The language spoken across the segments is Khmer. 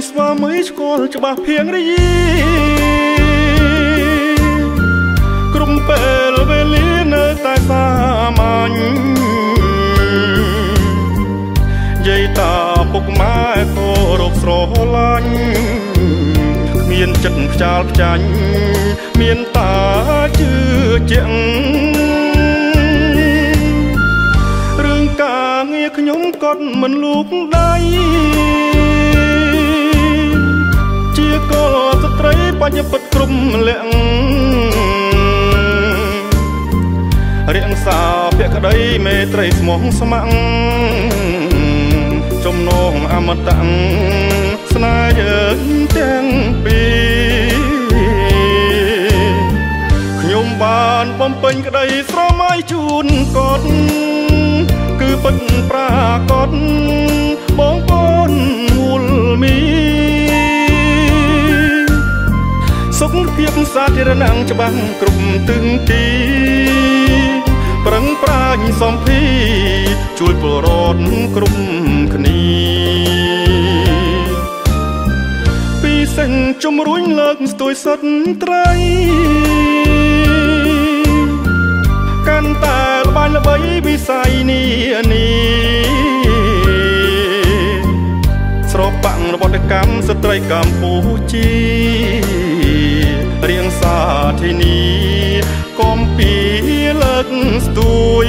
ស្វាមីស្គាល់ច្បាស់ភៀងរីក្រុមពេលវេលានៅតែសាមញ្ញយាយតាពុកម៉ែគោរពស្រឡាញ់គ្មានចិត្តខ្ចាលខ្ចាញ់មានតាជឿជាក់រឿងការងារខ្ញុំក៏មិនលូកដៃជាកូនស្ត្រីបញ្ញពិតគ្រប់លក្ខរៀងសាភក្តីមេត្រីស្មោះស្ម័គ្រចំណងអមតៈស្នេហ៍យើងទាំងពីរខ្ញុំបានបំពេញក្តីស្រមៃជូនកត់គឺពិតប្រាកដបងប្អូនមូលមីសុខភាពសាធារណៈច្បាស់គ្រប់ទិសទីប្រឹងប្រែងសំភីជួយពលរដ្ឋគ្រប់គ្នាពីសិនជំរុញលើកស្ទួយសិទ្ធិត្រីកាន់តែល្បាញល្បីវិស័យនេះស្របបាំងនវត្តកម្មស្ត្រីកម្ពុជារៀងសាធានីកុំពីលើកស្ទួយ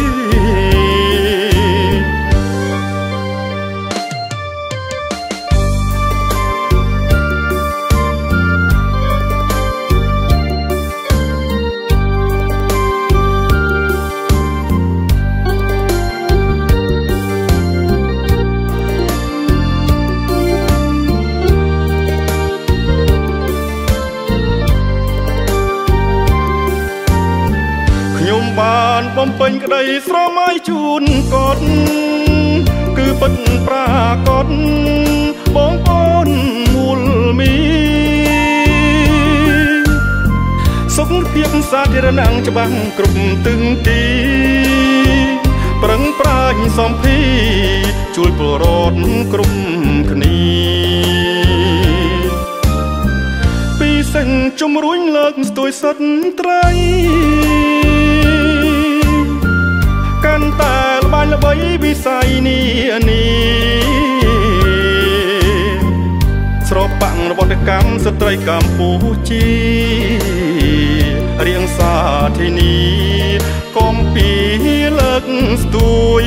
បានបំពេញក្តីស្រមៃជូនកត់គឺពិតប្រាកដបងប្អូនមូលមីសុខភាពសាធារណៈច្បាស់គ្រប់ទិសទីប្រឹងប្រែងសំភីជួយពលរដ្ឋគ្រប់គ្នាពីសិនជំរុញលើកស្ទួយសិទ្ធិត្រីកាន់តែល្បាញល្បីវិស័យនេះស្របបាំងនវត្តកម្មស្ត្រីកម្ពុជារៀងសាធានីកុំពីលើកស្ទួយ